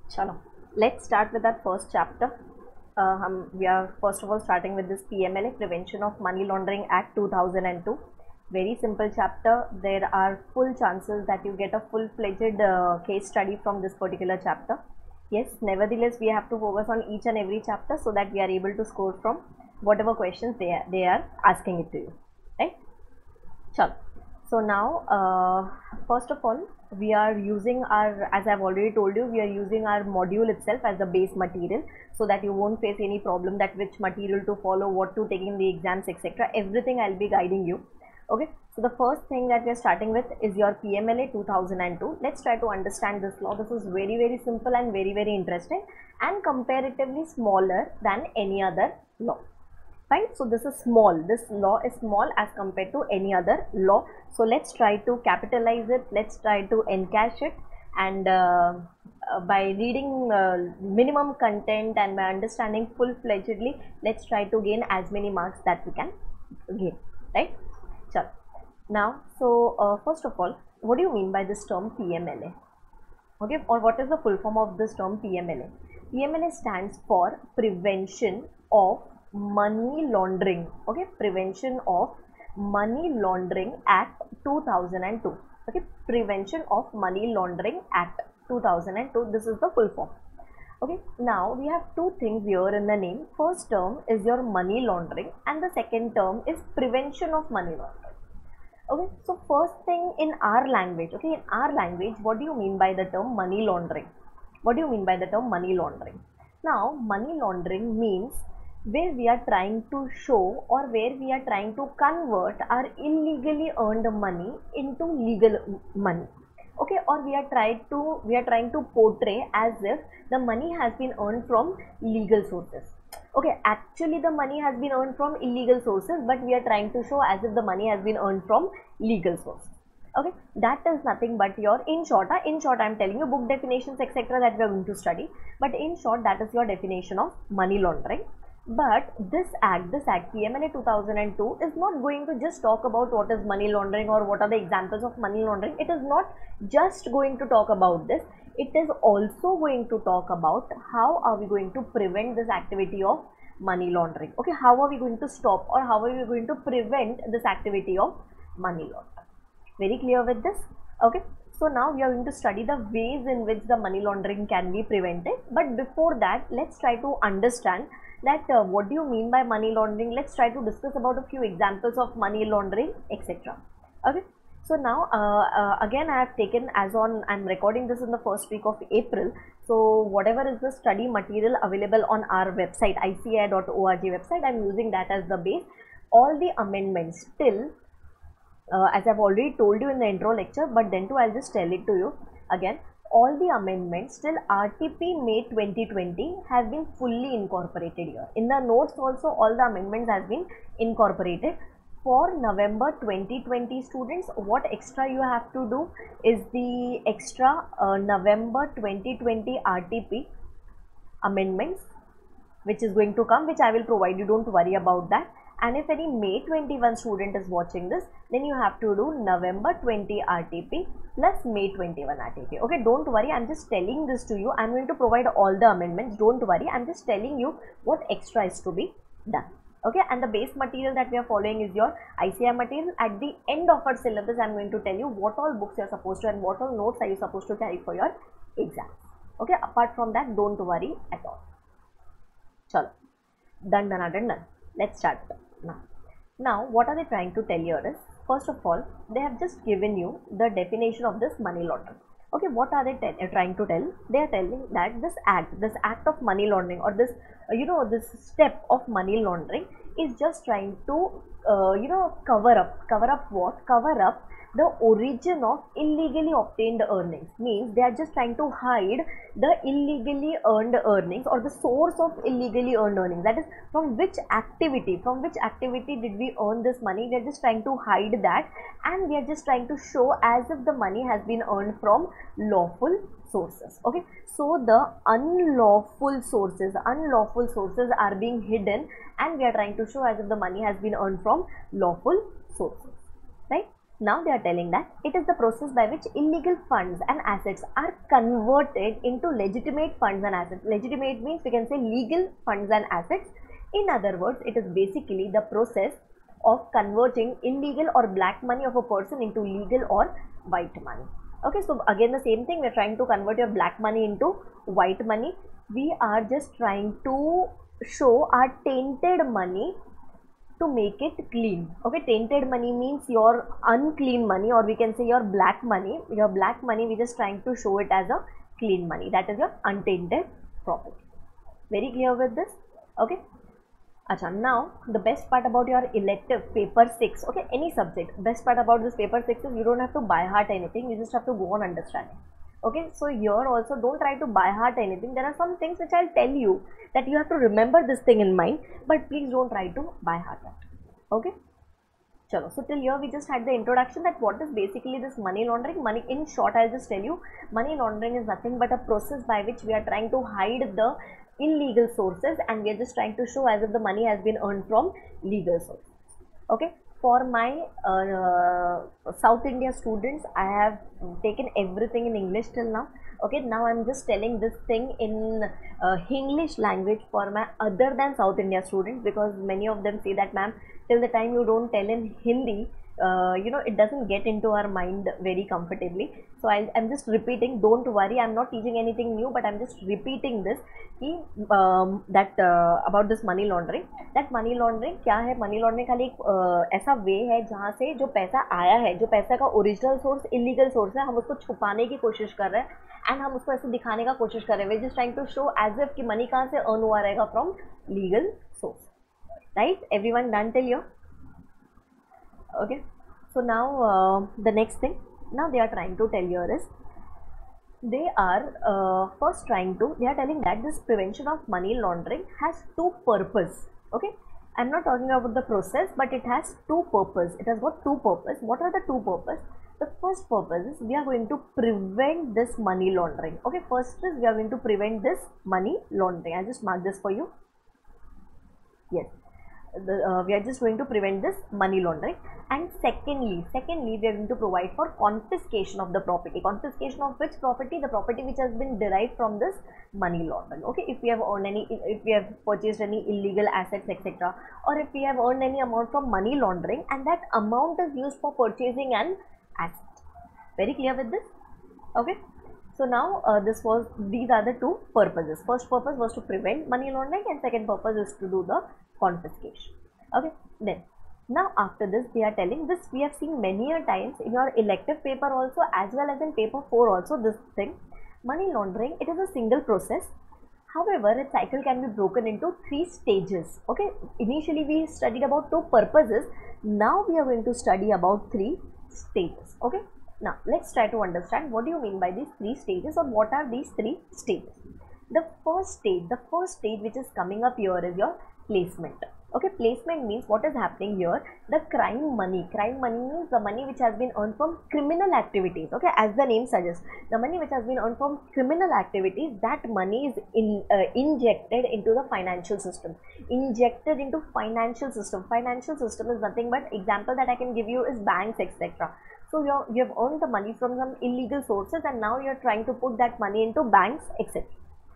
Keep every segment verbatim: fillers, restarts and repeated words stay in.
Chalo, let's start with that first chapter. Uh, hum, we are first of all starting with this P M L A, Prevention of Money Laundering Act two thousand two. Very simple chapter. There are full chances that you get a full-fledged uh, case study from this particular chapter. Yes, nevertheless, we have to focus on each and every chapter so that we are able to score from whatever questions they are, they are asking it to you. Right? Chalo. So now, uh, first of all, we are using our, as I've already told you, we are using our module itself as the base material so that you won't face any problem that which material to follow, what to take in the exams, et cetera. Everything I'll be guiding you. Okay, so the first thing that we are starting with is your P M L A two thousand two. Let's try to understand this law. This is very, very simple and very, very interesting and comparatively smaller than any other law. Fine, so this is small, this law is small as compared to any other law. So let's try to capitalize it, let's try to encash it, and uh, uh, by reading uh, minimum content and by understanding full-fledgedly, let's try to gain as many marks that we can gain, right? So now, so uh, first of all, what do you mean by this term P M L A? Okay, or what is the full form of this term P M L A? P M L A stands for Prevention of Money Laundering. Okay, Prevention of Money Laundering Act two thousand two. Okay, Prevention of Money Laundering Act two thousand two. This is the full form. Okay, now we have two things here in the name. First term is your money laundering and the second term is prevention of money laundering. Okay, so first thing in our language, okay, in our language, what do you mean by the term money laundering? What do you mean by the term money laundering? Now, money laundering means where we are trying to show or where we are trying to convert our illegally earned money into legal money. Okay, or we are trying to we are trying to portray as if the money has been earned from legal sources. Okay, actually the money has been earned from illegal sources, but we are trying to show as if the money has been earned from legal sources. Okay, that is nothing but your, in short, uh, in short I am telling you book definitions et cetera that we are going to study, but in short that is your definition of money laundering. But this act, this act P M L A two thousand two is not going to just talk about what is money laundering or what are the examples of money laundering. It is not just going to talk about this. It is also going to talk about how are we going to prevent this activity of money laundering. Okay, how are we going to stop or how are we going to prevent this activity of money laundering? Very clear with this? Okay, so now we are going to study the ways in which the money laundering can be prevented. But before that, let's try to understand that uh, what do you mean by money laundering. Let's try to discuss about a few examples of money laundering, et cetera. Okay, so now uh, uh, again I have taken, as on I'm recording this in the first week of April, so whatever is the study material available on our website, I C I dot org website, I'm using that as the base. All the amendments till uh, as I've already told you in the intro lecture, but then too I'll just tell it to you again. All the amendments till R T P May twenty twenty have been fully incorporated here. In the notes also all the amendments have been incorporated. For November twenty twenty students, what extra you have to do is the extra uh, November twenty twenty R T P amendments which is going to come, which I will provide you, don't worry about that. And if any May twenty-one student is watching this, then you have to do November twenty R T P plus May twenty-one R T P. Okay, don't worry, I'm just telling this to you. I'm going to provide all the amendments, don't worry, I'm just telling you what extra is to be done. Okay, and the base material that we are following is your I C I material. At the end of our syllabus, I'm going to tell you what all books you are supposed to and what all notes are you supposed to carry for your exams. Okay, apart from that, don't worry at all. Chalo, done, done, done, done. Let's start now. Now, what are they trying to tell here is, first of all, they have just given you the definition of this money laundering. Okay, what are they uh, trying to tell? They are telling that this act, this act of money laundering or this, uh, you know, this step of money laundering is just trying to, uh, you know, cover up, cover up what? Cover up the origin of illegally obtained earnings. Means they are just trying to hide the illegally earned earnings or the source of illegally earned earnings. That is, from which activity, from which activity did we earn this money? We are just trying to hide that, and we are just trying to show as if the money has been earned from lawful sources. Okay, so the unlawful sources, unlawful sources are being hidden, and we are trying to show as if the money has been earned from lawful sources, right? Now they are telling that it is the process by which illegal funds and assets are converted into legitimate funds and assets. Legitimate means we can say legal funds and assets. In other words, it is basically the process of converting illegal or black money of a person into legal or white money. Okay, so again the same thing, we are trying to convert your black money into white money. We are just trying to show our tainted money to make it clean. Okay, tainted money means your unclean money, or we can say your black money. Your black money, we just trying to show it as a clean money. That is your untainted property. Very clear with this? Okay. Acha, now the best part about your elective paper six, okay, any subject, best part about this paper six is you don't have to by heart anything, you just have to go on understanding. Okay, so here also don't try to by heart anything. There are some things which I'll tell you that you have to remember this thing in mind, but please don't try to by heart that. Okay. Chalo, so till here we just had the introduction that what is basically this money laundering. Money, in short, I'll just tell you, money laundering is nothing but a process by which we are trying to hide the illegal sources, and we are just trying to show as if the money has been earned from legal sources. Okay, for my uh, South India students, I have taken everything in English till now. Okay, now I'm just telling this thing in uh, English language for my other than South India students, because many of them say that, ma'am, till the time you don't tell in Hindi, uh, you know, it doesn't get into our mind very comfortably. So I'll, I'm just repeating, don't worry, I'm not teaching anything new, but I'm just repeating this कि um, that uh, about this money laundering. That money laundering क्या है? money laundering खाली एक uh, ऐसा वे है जहाँ से जो पैसा आया है, जो पैसा का ओरिजिनल सोर्स इलीगल सोर्स है, हम उसको छुपाने की कोशिश कर रहे हैं एंड हम उसको ऐसे दिखाने का कोशिश कर रहे हैं. We just trying to show as if कि मनी कहाँ से अर्न हुआ रहेगा from legal source. Right, everyone done till here? Okay, so now uh, the next thing now they are trying to tell here is they are uh, first trying to they are telling that this prevention of money laundering has two purpose. Okay, I'm not talking about the process, but it has two purpose. It has got two purpose. What are the two purpose? The first purpose is we are going to prevent this money laundering. Okay, first is we are going to prevent this money laundering. I'll just mark this for you. Yes, The, uh, we are just going to prevent this money laundering. And secondly secondly we are going to provide for confiscation of the property. Confiscation of which property? The property which has been derived from this money laundering. Okay, if we have earned any, if we have purchased any illegal assets, etc., or if we have earned any amount from money laundering and that amount is used for purchasing an asset. Very clear with this? Okay, so now uh, this was these are the two purposes. First purpose was to prevent money laundering and second purpose is to do the confiscation. Okay, then now after this they are telling this, we have seen many a times in your elective paper also as well as in paper four also, this thing, money laundering, it is a single process. However, its cycle can be broken into three stages. Okay, initially we studied about two purposes, now we are going to study about three stages. Okay, now let's try to understand what do you mean by these three stages, or what are these three stages. The first stage, the first stage which is coming up here is your placement. Okay, placement means what is happening here, the crime money. Crime money means the money which has been earned from criminal activities. Okay, as the name suggests, the money which has been earned from criminal activities, that money is in uh, injected into the financial system. Injected into financial system. Financial system is nothing but, example that I can give you is banks, et cetera. So you you have earned the money from some illegal sources and now you are trying to put that money into banks, et cetera.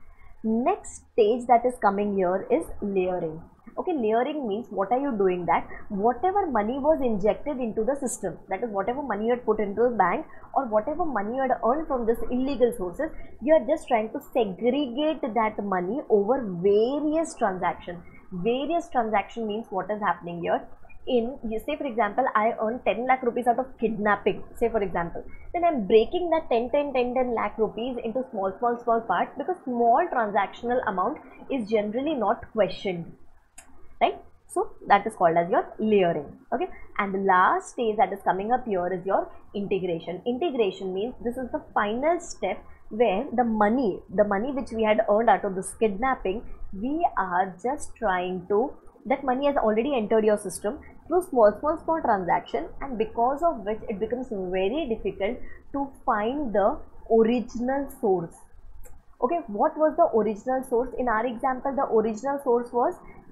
Next stage that is coming here is layering. Okay, layering means what are you doing, that whatever money was injected into the system, that is whatever money you had put into the bank or whatever money you had earned from this illegal sources, you are just trying to segregate that money over various transactions. Various transaction means what is happening here. In, you say for example, I earn ten lakh rupees out of kidnapping, say for example, then I'm breaking that ten, ten, ten, ten lakh rupees into small, small, small parts, because small transactional amount is generally not questioned, right? So that is called as your layering. Okay, and the last stage that is coming up here is your integration. Integration means this is the final step where the money, the money which we had earned out of this kidnapping, we are just trying to, that money has already entered your system through small, small, small transaction, and because of which it becomes very difficult to find the original source. Okay, what was the original source? In our example, the original source was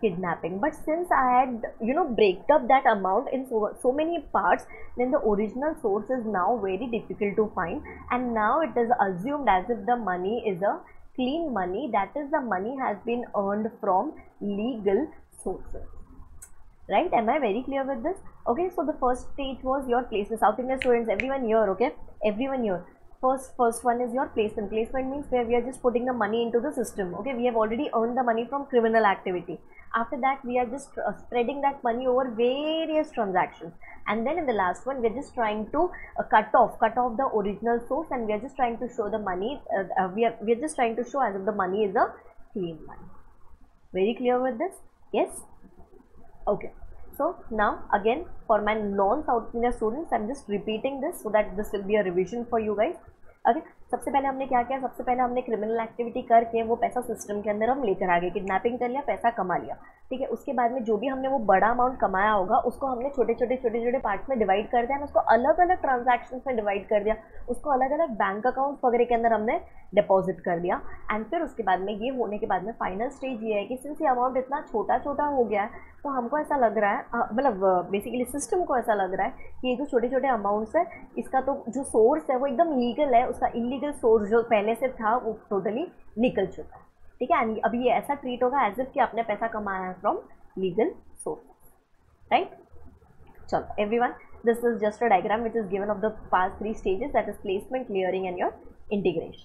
kidnapping. But since I had, you know, break up that amount in so, so many parts, then the original source is now very difficult to find, and now it is assumed as if the money is a clean money, that is the money has been earned from legal sources. Right? Am I very clear with this? Okay, so the first stage was your placement. South Indian students, everyone here, okay? Everyone here. First, first one is your placement. Placement means where we are just putting the money into the system. Okay, we have already earned the money from criminal activity. After that, we are just uh, spreading that money over various transactions. And then in the last one, we are just trying to uh, cut off, cut off the original source, and we are just trying to show the money. Uh, uh, we are we are just trying to show as if the money is a clean money. Very clear with this? Yes. Okay, so now again for my non-South India students, I'm just repeating this so that this will be a revision for you guys. Okay, सबसे पहले हमने क्या किया, सबसे पहले हमने criminal activity करके वो पैसा सिस्टम के अंदर हम लेकर आ गए, किडनैपिंग कर लिया, पैसा कमा लिया, ठीक है। उसके बाद में जो भी हमने वो बड़ा अमाउंट कमाया होगा उसको हमने छोटे छोटे छोटे छोटे पार्ट्स में डिवाइड कर दिया, उसको अलग अलग ट्रांजैक्शंस में डिवाइड कर दिया, उसको अलग अलग बैंक अकाउंट वगैरह के अंदर हमने डिपॉजिट कर दिया। एंड फिर उसके बाद में ये होने के बाद में फाइनल स्टेज ये है कि सिंस ये अमाउंट इतना छोटा छोटा हो गया है, तो हमको ऐसा लग रहा है, मतलब बेसिकली सिस्टम को ऐसा लग रहा है कि ये जो छोटे छोटे अमाउंट्स है, इसका तो जो सोर्स है वो एकदम लीगल है, उसका इलीगल सोर्स जो पहले से था वो टोटली निकल चुका है, ठीक है। अभी ये ऐसा ट्रीट होगा एज इफ कि आपने पैसा कमाया है फ्रॉम लीगल सोर्स, राइट। चलो everyone, this is just a diagram which is given of the past three stages, that is placement, clearing and your integration.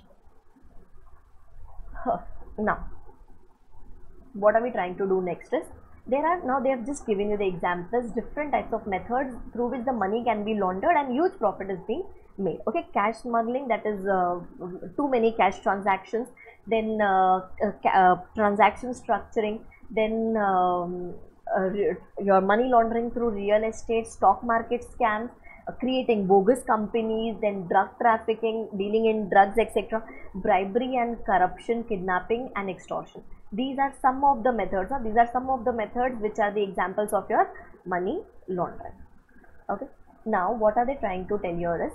Now what are we trying to do next is, there are now they have just given you the examples, different types of methods through which the money can be laundered and huge profit is being made. Okay, cash smuggling, that is uh, too many cash transactions, then uh, uh, uh, transaction structuring, then um, uh, your money laundering through real estate, stock market scams, uh, creating bogus companies, then drug trafficking, dealing in drugs, etc., bribery and corruption, kidnapping and extortion. These are some of the methods, or these are some of the methods which are the examples of your money laundering. Okay, now what are they trying to tell you is,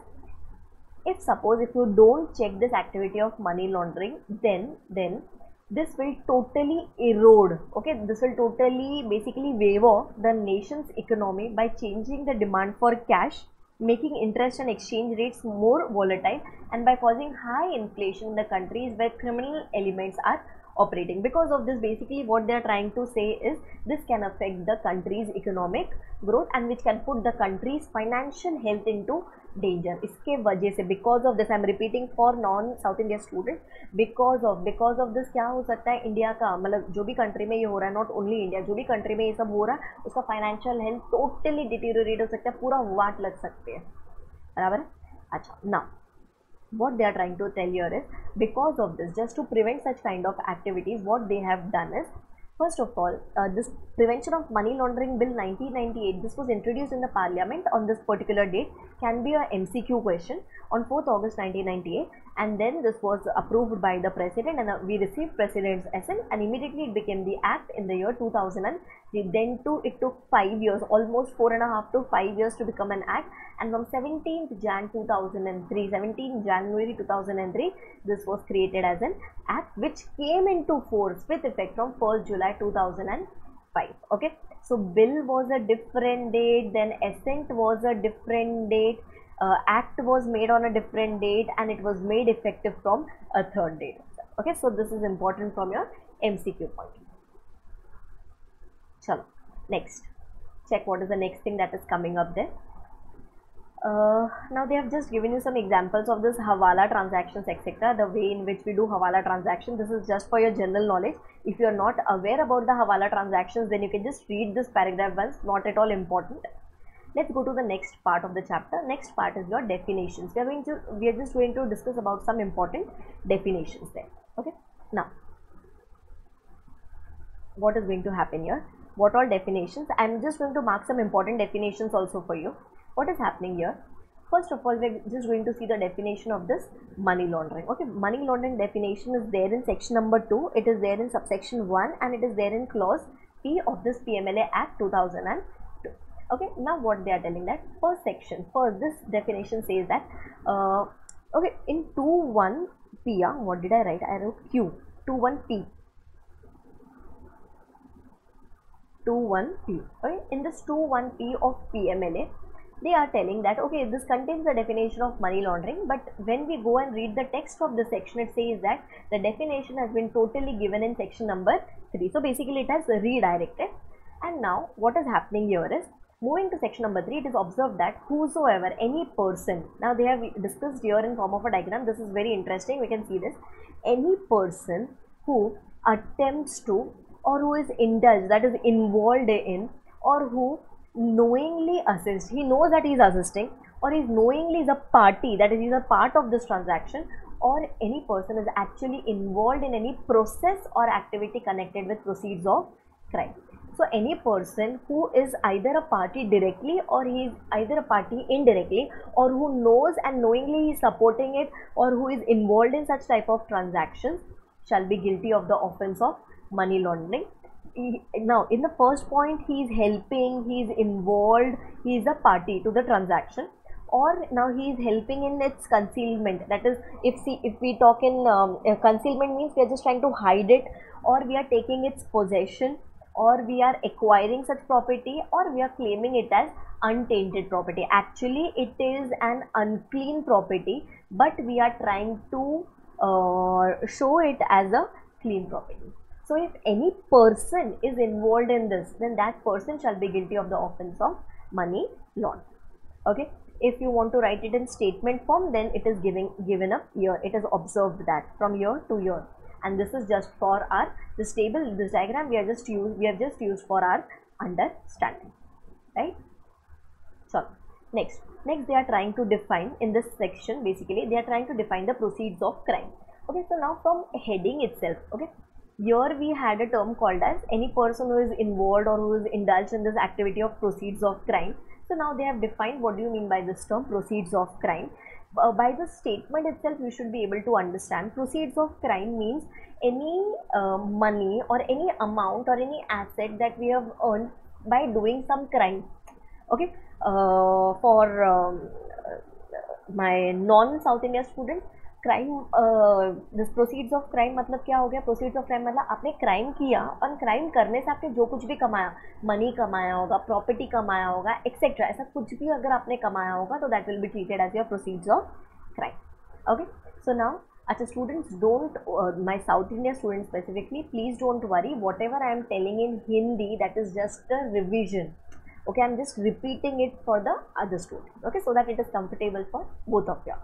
if suppose if you don't check this activity of money laundering, then then this will totally erode, okay, this will totally basically waver the nation's economy by changing the demand for cash, making interest and exchange rates more volatile, and by causing high inflation in the countries where criminal elements are operating. Because of this, basically what they are trying to say is, this can affect the country's economic growth and which can put the country's financial health into danger. इसके वजह से, because of this, I am repeating for non South India students, because of because of this क्या हो सकता है, India का मतलब जो भी कंट्री में ये हो रहा है, नॉट ओनली इंडिया, जो भी कंट्री में ये सब हो रहा है, उसका फाइनेंशियल हेल्थ टोटली डिटीरियोरेट हो सकता है, पूरा वाट लग सकते हैं, बराबर है। अच्छा, now what they are trying to tell here is, because of this, just to prevent such kind of activities, what they have done is, first of all, uh, this Prevention of Money Laundering Bill nineteen ninety-eight, this was introduced in the Parliament on this particular date, can be a M C Q question on fourth August nineteen ninety-eight, and then this was approved by the President, and uh, we received President's assent, and immediately it became the Act in the year two thousand three. Then too, it took five years, almost four and a half to five years to become an Act, and from seventeenth January two thousand three, seventeenth January two thousand three, this was created as an Act which came into force with effect from first July two thousand five. Okay, so bill was a different date, then assent was a different date, uh, Act was made on a different date, and it was made effective from a third date. Okay, so this is important from your M C Q point. Chalo, next, check what is the next thing that is coming up there. Uh, now they have just given you some examples of this Hawala transactions, etc., the way in which we do Hawala transactions. This is just for your general knowledge. If you are not aware about the Hawala transactions, then you can just read this paragraph once, not at all important. Let's go to the next part of the chapter. Next part is your definitions. We are going to, we are just going to discuss about some important definitions there. Okay, now what is going to happen here? What all definitions? I am just going to mark some important definitions also for you. What is happening here? First of all, we are just going to see the definition of this money laundering. Okay, money laundering definition is there in section number two, it is there in subsection one, and it is there in clause P of this P M L A Act two thousand two. Okay, now what they are telling that, first section, first this definition says that, uh, okay, in two one P, uh, what did I write? I wrote Q, two one P. two one P. Okay, in this two one P of P M L A, they are telling that okay, this contains the definition of money laundering, but when we go and read the text of the section, it says that the definition has been totally given in section number three. So basically it has redirected. And now what is happening here is, moving to section number three, it is observed that whosoever, any person, now they have discussed here in form of a diagram. This is very interesting. We can see this. Any person who attempts to, or who is indulged, that is involved in, or who knowingly assists, he knows that he is assisting, or is knowingly is a party, that is he is a part of this transaction, or any person is actually involved in any process or activity connected with proceeds of crime. So any person who is either a party directly, or he is either a party indirectly, or who knows and knowingly is supporting it, or who is involved in such type of transactions, shall be guilty of the offense of money laundering. He, now in the first point, he is helping, he is involved, he is a party to the transaction, or now he is helping in its concealment. That is, if see, if we talk in um, uh, concealment means we are just trying to hide it, or we are taking its possession, or we are acquiring such property, or we are claiming it as untainted property. Actually it is an unclean property, but we are trying to uh, show it as a clean property. So if any person is involved in this, then that person shall be guilty of the offense of money laundering. Okay, if you want to write it in statement form, then it is giving given up here. It is observed that from year to year, and this is just for our this table, this diagram we are just used we have just used for our understanding, right? So next next they are trying to define in this section, basically they are trying to define the proceeds of crime. Okay, so now from heading itself, okay, here we had a term called as any person who is involved or who is indulged in this activity of proceeds of crime. So now they have defined what do you mean by this term proceeds of crime. Uh, by the statement itself, you should be able to understand proceeds of crime means any uh, money or any amount or any asset that we have earned by doing some crime. Okay, uh, for um, my non-South India students, crime this proceeds of crime मतलब क्या हो गया? Proceeds of crime मतलब आपने crime किया और crime करने से आपने जो कुछ भी कमाया, मनी कमाया होगा, प्रॉपर्टी कमाया होगा, एक्सेट्रा, ऐसा कुछ भी अगर आपने कमाया होगा तो that will be treated as your proceeds of crime. Okay, so now अच्छा students, don't my South India students specifically, please don't worry, whatever I am telling in Hindi that is just a revision. Okay, I'm just repeating it for the other students, okay, so that it is comfortable for both of you.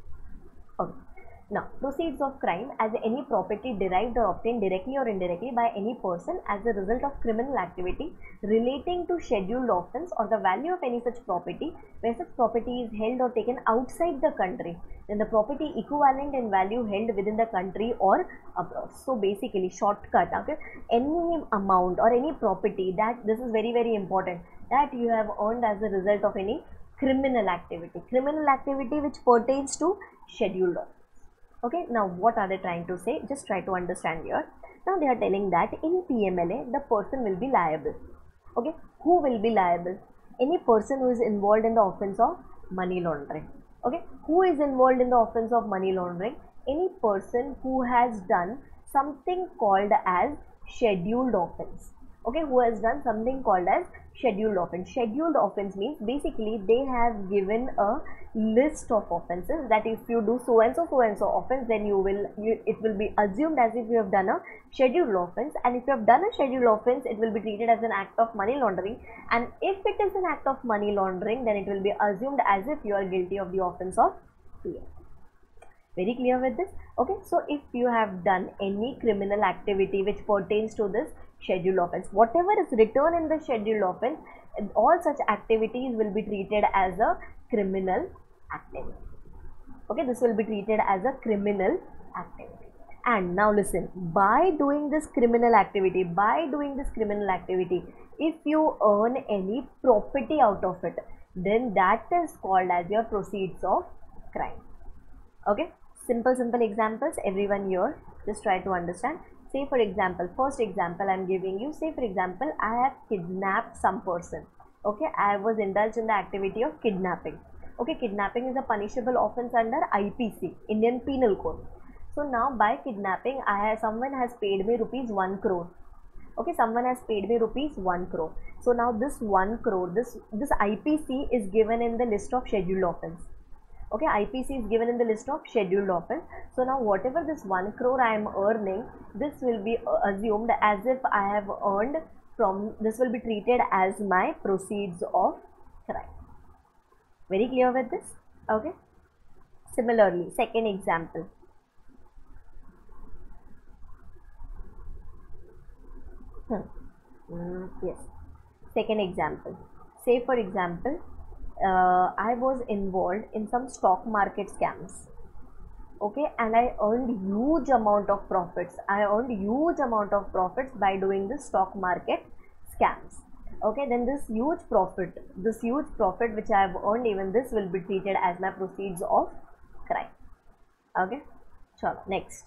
Okay. Now, proceeds of crime as any property derived or obtained directly or indirectly by any person as a result of criminal activity relating to scheduled offence, or the value of any such property where such property is held or taken outside the country, then the property equivalent in value held within the country or abroad. So basically, shortcut, okay, any amount or any property that, this is very very important, that you have earned as a result of any criminal activity, criminal activity which pertains to scheduled offence. Okay, now what are they trying to say? Just try to understand here. Now they are telling that in P M L A, the person will be liable. Okay, who will be liable? Any person who is involved in the offence of money laundering. Okay, who is involved in the offence of money laundering? Any person who has done something called as scheduled offence. Okay, who has done something called as scheduled offence. Scheduled offence means basically they have given a list of offences that if you do so and so so and so offence, then you will you, it will be assumed as if you have done a scheduled offence, and if you have done a scheduled offence, it will be treated as an act of money laundering, and if it is an act of money laundering, then it will be assumed as if you are guilty of the offence of P M. Very clear with this? Okay, so if you have done any criminal activity which pertains to this scheduled offence, whatever is written in the scheduled offence, all such activities will be treated as a criminal activity. Okay, this will be treated as a criminal activity. And now listen, by doing this criminal activity, by doing this criminal activity, if you earn any property out of it, then that is called as your proceeds of crime. Okay, simple simple examples, everyone here just try to understand. Say for example, first example I am giving you, say for example, I have kidnapped some person. Okay, I was indulged in the activity of kidnapping. Okay, kidnapping is a punishable offence under I P C, Indian Penal Code. So now by kidnapping, I have, someone has paid me rupees one crore. Okay, someone has paid me rupees one crore. So now this one crore, this this I P C is given in the list of scheduled offence. Okay, I P C is given in the list of scheduled offence. So now whatever this one crore I am earning, this will be assumed as if I have earned from, this will be treated as my proceeds of crime. Very clear with this? Okay. Similarly, second example. Hmm. Mm, yes. Second example. Say for example, uh, I was involved in some stock market scams. Okay, and I earned huge amount of profits. I earned huge amount of profits by doing the stock market scams. Okay, then this huge profit, this huge profit which I have earned, even this will be treated as my proceeds of crime. Okay, so next.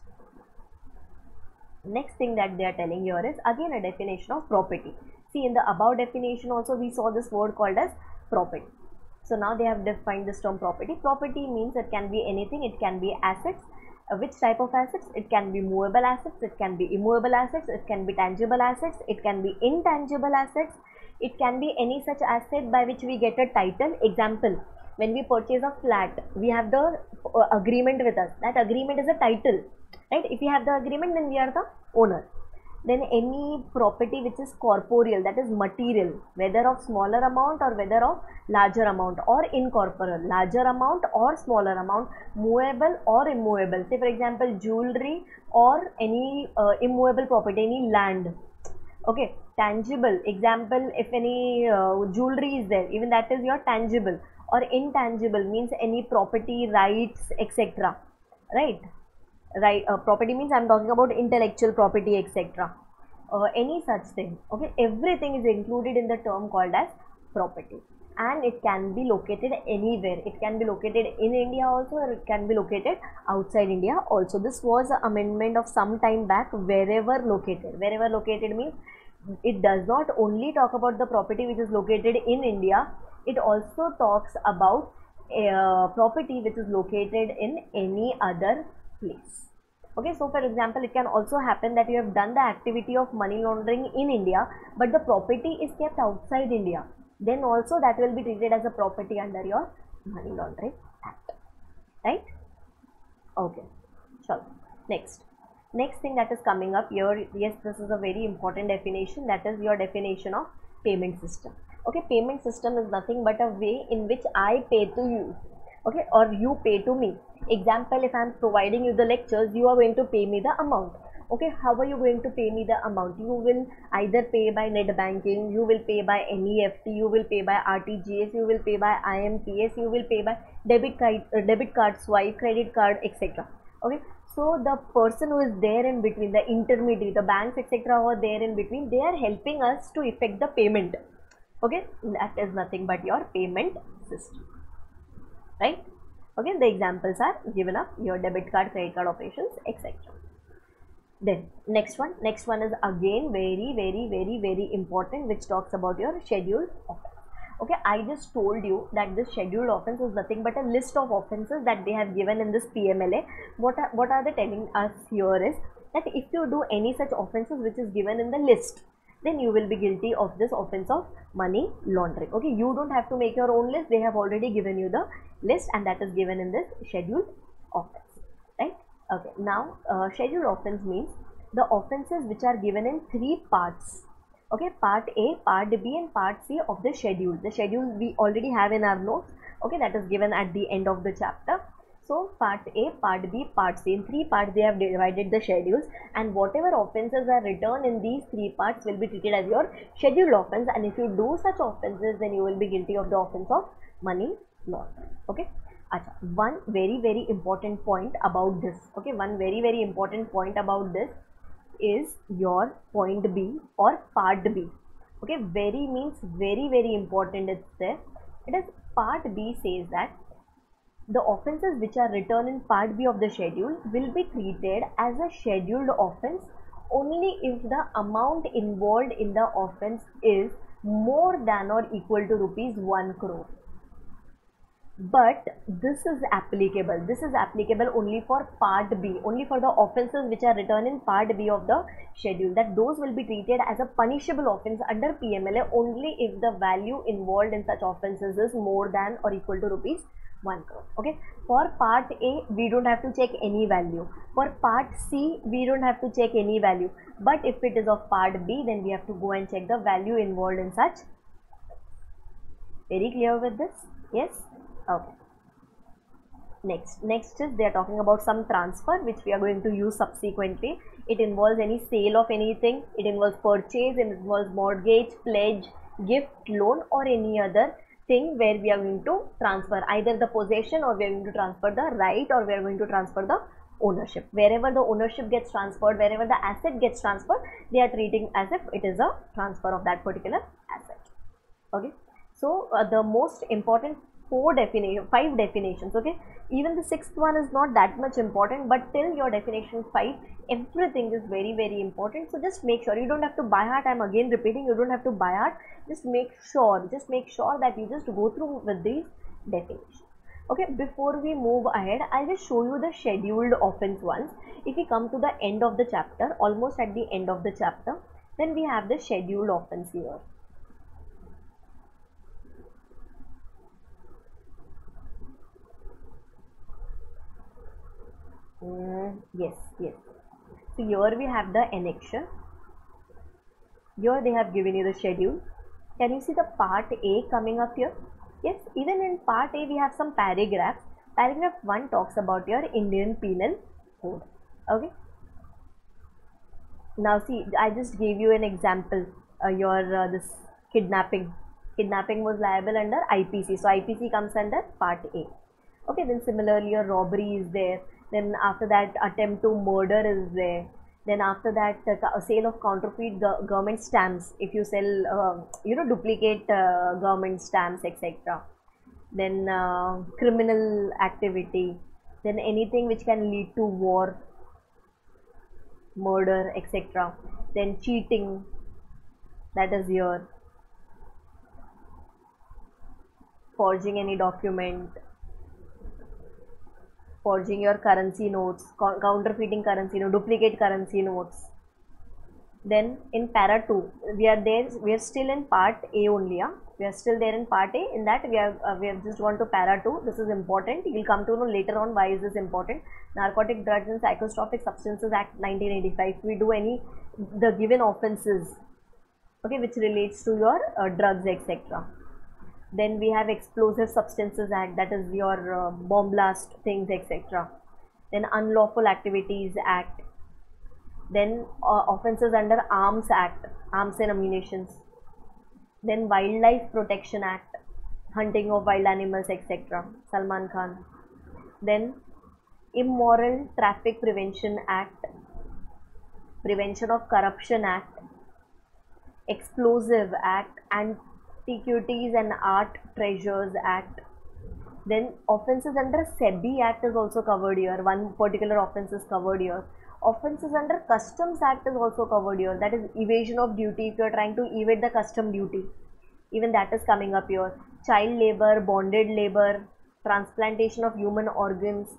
Next thing that they are telling here is again a definition of property. See, in the above definition also we saw this word called as property. So now they have defined this term property. Property means it can be anything. It can be assets. Uh, which type of assets? It can be movable assets. It can be immovable assets. It can be tangible assets. It can be intangible assets. It can be any such asset by which we get a title. Example, when we purchase a flat, we have the uh, agreement with us. That agreement is a title, right? If we have the agreement, then we are the owner. Then any property which is corporeal, that is material, whether of smaller amount or whether of larger amount, or incorporeal, larger amount or smaller amount, movable or immovable. Say for example, jewelry or any uh, immovable property, any land. Okay, tangible, example, if any uh, jewelry is there, even that is your tangible. Or intangible means any property, rights, etc. Right? Right, uh, property means I'm talking about intellectual property, etc. Uh, any such thing. Okay, everything is included in the term called as property, and it can be located anywhere. It can be located in India also, or it can be located outside India also. This was an amendment of some time back. Wherever located, wherever located means it does not only talk about the property which is located in India. It also talks about uh, property which is located in any other place. Okay, so for example, it can also happen that you have done the activity of money laundering in India, but the property is kept outside India. Then also that will be treated as a property under your money laundering act. Right? Okay. So next. Next thing that is coming up here, yes, this is a very important definition. That is your definition of payment system. Okay, payment system is nothing but a way in which I pay to you. Okay, or you pay to me. Example, if I am providing you the lectures, you are going to pay me the amount. Okay, how are you going to pay me the amount? You will either pay by net banking, you will pay by N E F T, you will pay by R T G S, you will pay by I M P S, you will pay by debit card, uh, debit card swipe, credit card, et cetera. Okay, so the person who is there in between, the intermediary, the banks, et cetera, who are there in between, they are helping us to effect the payment. Okay, that is nothing but your payment system. Right? Okay, the examples are given up, your debit card, credit card operations, et cetera. Then next one, next one is again very, very, very, very important, which talks about your scheduled offense. Okay, I just told you that this scheduled offense is nothing but a list of offenses that they have given in this P M L A. What are, what are they telling us here is that if you do any such offenses which is given in the list, then you will be guilty of this offense of money laundering. Okay, you don't have to make your own list. They have already given you the list, and that is given in this scheduled offense, right? Okay, now uh, scheduled offense means the offenses which are given in three parts. Okay, part A, part B and part C of the schedule. The schedule we already have in our notes. Okay, that is given at the end of the chapter. So part A, part B, part C, in three parts they have divided the schedules, and whatever offences are written in these three parts will be treated as your scheduled offence, and if you do such offences, then you will be guilty of the offence of money laundering. Okay. Achha, one very very important point about this. Okay, one very very important point about this is your point B or part B. Okay, very means very very important. It's there. It is part B says that the offences which are written in part B of the schedule will be treated as a scheduled offence only if the amount involved in the offence is more than or equal to rupees one crore. But this is applicable, this is applicable only for part B, only for the offenses which are written in part B of the schedule, that those will be treated as a punishable offense under P M L A only if the value involved in such offenses is more than or equal to rupees one crore. Okay, for part A we don't have to check any value, for part C we don't have to check any value, but if it is of part B then we have to go and check the value involved in such. Very clear with this? Yes. Okay. Next, next is they are talking about some transfer which we are going to use subsequently. It involves any sale of anything, it involves purchase, it involves mortgage, pledge, gift, loan, or any other thing where we are going to transfer either the possession, or we are going to transfer the right, or we are going to transfer the ownership. Wherever the ownership gets transferred, wherever the asset gets transferred, they are treating as if it is a transfer of that particular asset. Okay. So uh, the most important four definition, five definitions. Okay, even the sixth one is not that much important, but till your definition five, everything is very very important. So just make sure, you don't have to by heart. I'm again repeating, you don't have to by heart. Just make sure, just make sure that you just go through with these definitions. Okay, before we move ahead, I'll just show you the scheduled offense ones. If we come to the end of the chapter, almost at the end of the chapter, then we have the scheduled offense here. Mm, yes, yes. So here we have the annexure. Here they have given you the schedule. Can you see the part A coming up here? Yes, even in part A we have some paragraphs. Paragraph one talks about your Indian Penal Code. Okay. Now see, I just gave you an example. Uh, your uh, this kidnapping. Kidnapping was liable under I P C. So I P C comes under part A. Okay, then similarly your robbery is there. Then after that attempt to murder is there. Then after that uh, sale of counterfeit go government stamps, if you sell uh, you know duplicate uh, government stamps, etc. Then uh, criminal activity, then anything which can lead to war, murder, etc. Then cheating, that is here. Forging any document, forging your currency notes, counterfeiting currency notes, duplicate currency notes. Then in para two, we are there, we are still in part A only. Yeah? We are still there in part A. In that we have uh, we have just gone to para two. This is important. You will come to know later on why is this important. Narcotic Drugs and Psychotropic Substances Act nineteen eighty-five. If we do any the given offences, okay, which relates to your uh, drugs, etc. Then we have Explosive Substances Act, that is your uh, bomb blast things, etc. Then Unlawful Activities Act. Then uh, offences under Arms Act, Arms and Ammunitions. Then Wildlife Protection Act, hunting of wild animals, etc. Salman Khan. Then Immoral Traffic Prevention Act, Prevention of Corruption Act, Explosive Act, and Antiquities and Art Treasures Act. Then offences under SEBI Act is also covered here. One particular offence is covered here. Offences under Customs Act is also covered here. That is evasion of duty. If you are trying to evade the custom duty, even that is coming up here. Child labor, bonded labor, transplantation of human organs,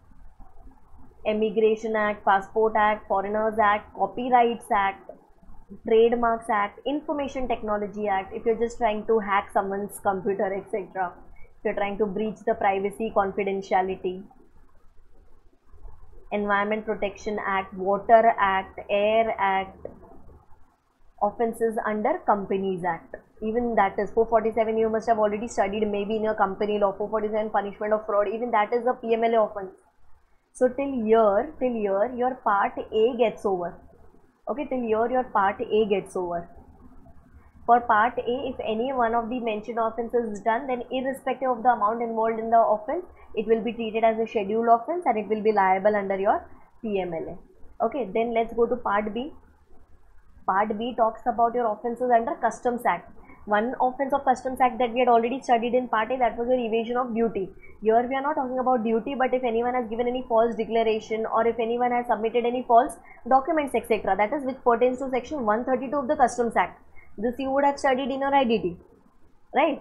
Immigration Act, Passport Act, Foreigners Act, Copyrights Act, Trademarks Act, Information Technology Act, if you're just trying to hack someone's computer, et cetera. If you're trying to breach the privacy, confidentiality. Environment Protection Act, Water Act, Air Act, offences under Companies Act. Even that is four forty-seven, you must have already studied maybe in your company law, four forty-seven punishment of fraud, even that is a P M L A offence. So till here, till here your part A gets over. Okay, till here your part A gets over. For part A, if any one of the mentioned offences is done, then irrespective of the amount involved in the offence, it will be treated as a scheduled offence and it will be liable under your P M L A. Okay, then let's go to part B. Part B talks about your offences under Customs Act. One offence of Customs Act that we had already studied in part A, that was your evasion of duty. Here we are not talking about duty, but if anyone has given any false declaration or if anyone has submitted any false documents, et cetera, that is which pertains to section one thirty-two of the Customs Act. This you would have studied in your I D T, right?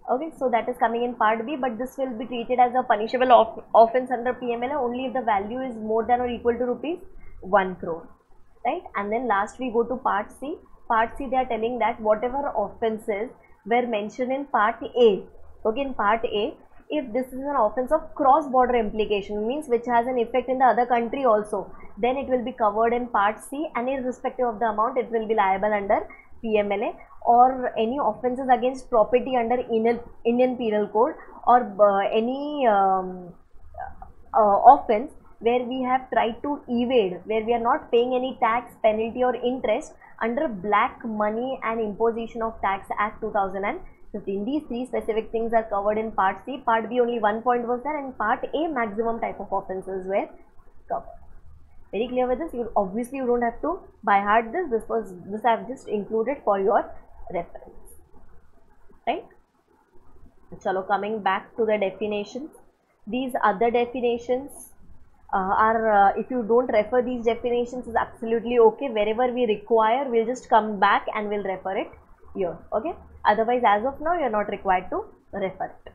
Okay, so that is coming in part B, but this will be treated as a punishable off offense under P M L A only if the value is more than or equal to rupees one crore, right? And then last we go to part C. Part C, they are telling that whatever offenses were mentioned in part A, okay, in part A, if this is an offense of cross-border implication, means which has an effect in the other country also, then it will be covered in part C, and irrespective of the amount, it will be liable under P M L A. Or any offenses against property under Indian Penal Code, or uh, any um, uh, offense where we have tried to evade, where we are not paying any tax, penalty or interest under Black Money and Imposition of Tax Act two thousand fifteen. These three specific things are covered in part C. Part B only one point was there, and part A maximum type of offenses were covered. Very clear with this? You obviously you don't have to by heart this. This was this I have just included for your reference, right? Chalo, coming back to the definitions. These other definitions uh, are, uh, if you don't refer these definitions, is absolutely okay. Wherever we require, we'll just come back and we'll refer it here, okay? Otherwise, as of now, you're not required to refer it.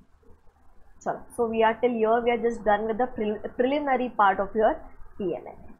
Chalo, so we are till here, we are just done with the pre preliminary part of your P M L A.